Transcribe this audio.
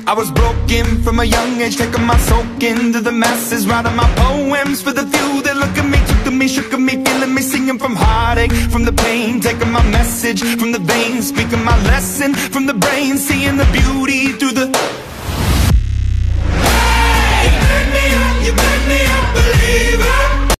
I was broken from a young age, taking my soak into the masses, writing my poems for the few that look at me, took to me, shook at me, feeling me, singing from heartache, from the pain, taking my message from the veins, speaking my lesson from the brain, seeing the beauty through the